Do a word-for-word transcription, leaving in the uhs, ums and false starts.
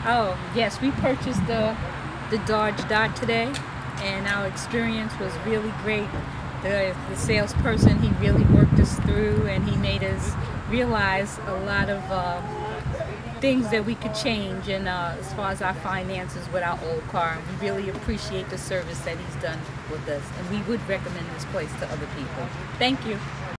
Oh, yes, we purchased the, the Dodge Dart today, and our experience was really great. The, the salesperson, he really worked us through, and he made us realize a lot of uh, things that we could change in, uh, as far as our finances with our old car. And we really appreciate the service that he's done with us, and we would recommend this place to other people. Thank you.